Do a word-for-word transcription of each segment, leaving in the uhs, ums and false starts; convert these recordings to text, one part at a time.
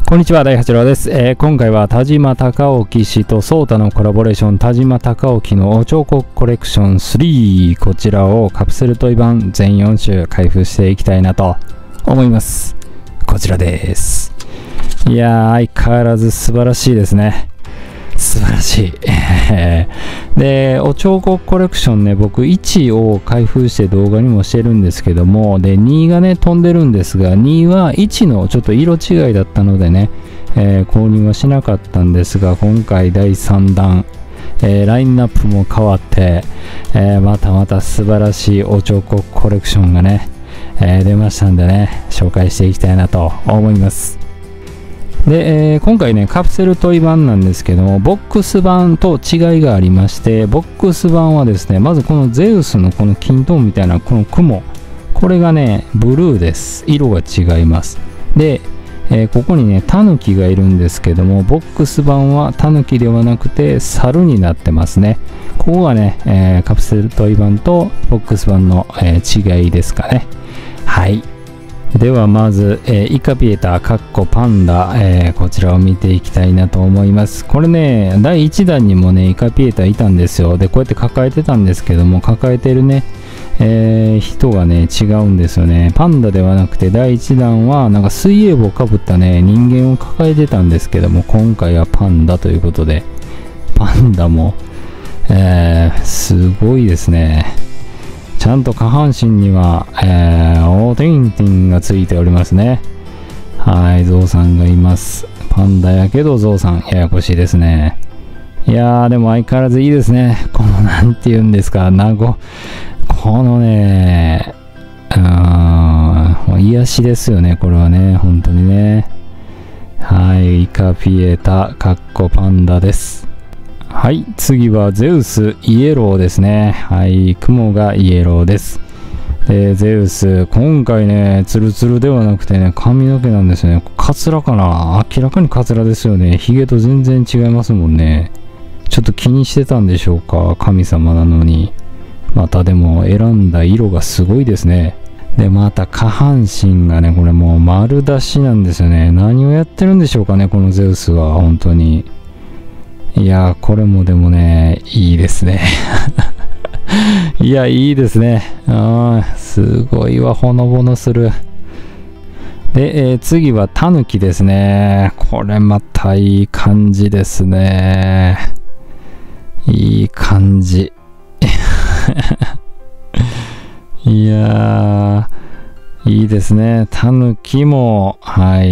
こんにちは、大八郎です。えー、今回は田島隆興氏とソータのコラボレーション、田島隆興の彫刻コレクションスリー、こちらをカプセルトイ版全よん種開封していきたいなと思います。こちらです。いやー、相変わらず素晴らしいですね。素晴らしい。で、お彫刻コレクションね、僕いちを開封して動画にもしてるんですけども、で、にがね、飛んでるんですが、にはいちのちょっと色違いだったのでね、えー、購入はしなかったんですが、今回だいさん弾、えー、ラインナップも変わって、えー、またまた素晴らしいお彫刻コレクションがね、えー、出ましたんでね、紹介していきたいなと思います。で、えー、今回ねカプセルトイ版なんですけども、ボックス版と違いがありまして、ボックス版はですね、まずこのゼウスのこの金トーンみたいなこの雲、これがねブルーです。色が違います。で、えー、ここにねタヌキがいるんですけども、ボックス版はタヌキではなくて猿になってますね。ここがね、えー、カプセルトイ版とボックス版の、えー、違いですかね。はい、ではまず、えー、イカピエタかっこパンダ、えー、こちらを見ていきたいなと思います。これねだいいち弾にもねイカピエタいたんですよ。でこうやって抱えてたんですけども、抱えてるね、えー、人がね違うんですよね。パンダではなくてだいいち弾はなんか水泳帽をかぶったね人間を抱えてたんですけども、今回はパンダということで、パンダも、えー、すごいですね。ちゃんと下半身には、えー、オーティンティンがついておりますね。はい、ゾウさんがいます。パンダやけどゾウさん、ややこしいですね。いやー、でも相変わらずいいですね。この、なんて言うんですか、なご、このね、うーん、癒しですよね、これはね、本当にね。はい、イカピエタ、かっこパンダです。はい、次はゼウスイエローですね。はい、雲がイエローです。で、ゼウス、今回ね、ツルツルではなくてね、髪の毛なんですよね。カツラかな？明らかにカツラですよね。ヒゲと全然違いますもんね。ちょっと気にしてたんでしょうか、神様なのに。またでも選んだ色がすごいですね。で、また下半身がね、これもう丸出しなんですよね。何をやってるんでしょうかね、このゼウスは、本当に。いやー、これもでもね、いいですね。いや、いいですね。あー、すごいわ、ほのぼのする。で、えー、次はタヌキですね。これまたいい感じですね。いい感じ。いやー、いいですね。タヌキも、はい。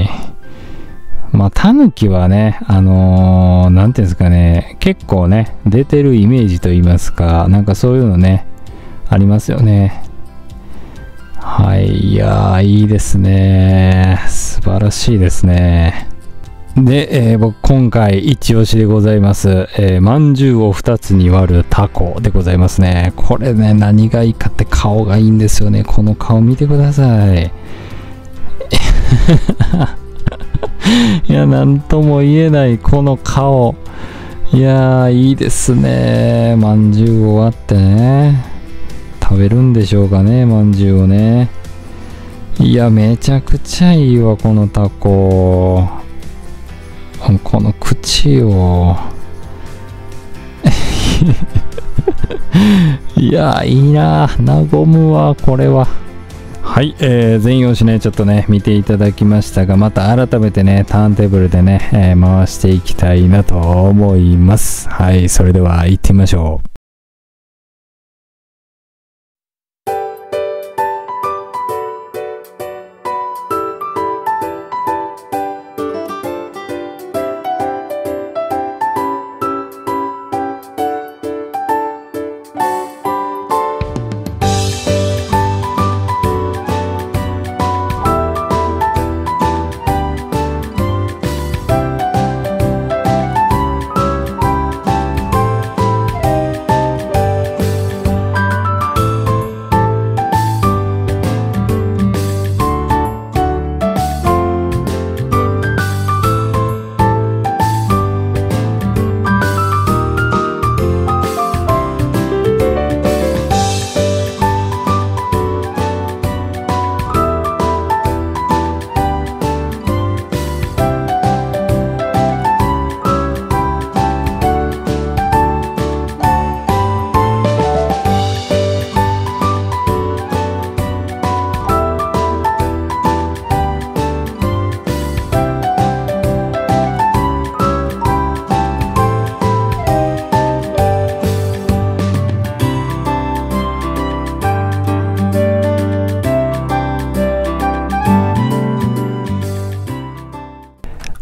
まあ、タヌキはね、あのー、なんていうんですかね、結構ね、出てるイメージと言いますか、なんかそういうのね、ありますよね。はい、いやー、いいですね。素晴らしいですね。で、えー、僕、今回、一押しでございます。えー、まんじゅうをふたつに割るタコでございますね。これね、何がいいかって顔がいいんですよね。この顔見てください。いや、なんとも言えないこの顔。いやー、いいですね。まんじゅうを割ってね、食べるんでしょうかね、まんじゅうをね。いや、めちゃくちゃいいわ、このタコ。この口を。いやー、いいな。和むわ、これは。はい、えー、全用紙ね、ちょっとね、見ていただきましたが、また改めてね、ターンテーブルでね、えー、回していきたいなと思います。はい、それでは行ってみましょう。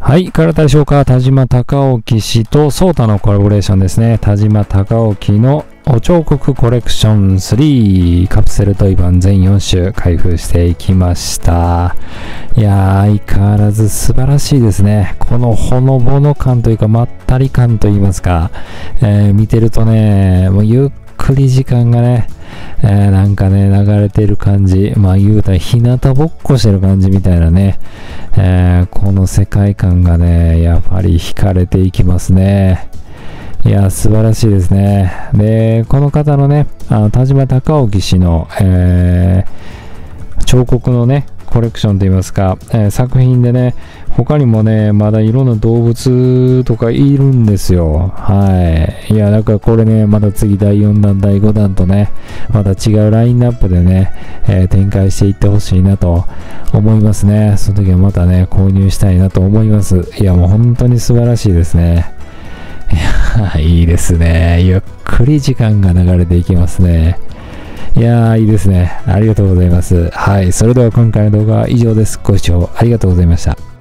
はい、いかがだったでしょうか。田島隆興氏とソータのコラボレーションですね。田島隆興のお彫刻コレクションスリーカプセルトイ版全よん種開封していきました。いやー、相変わらず素晴らしいですね。このほのぼの感というかまったり感といいますか、えー、見てるとね、もうゆっくり時間がね、えー、なんかね流れてる感じ、まあ言うたら日向ぼっこしてる感じみたいなね、えー、この世界観がねやっぱり惹かれていきますね。いや素晴らしいですね。でこの方のねあの田島隆興氏の、えー、彫刻のねコレクションといいますか、えー、作品でね他にもねまだいろんな動物とかいるんですよ。はいいやだからこれねまた次だいよんだんだいごだんとねまた違うラインナップでね、えー、展開していってほしいなと思いますね。その時はまたね購入したいなと思います。いやもう本当に素晴らしいですね。いやいいですね。ゆっくり時間が流れていきますね。いやーいいですね。ありがとうございます。はいそれでは今回の動画は以上です。ご視聴ありがとうございました。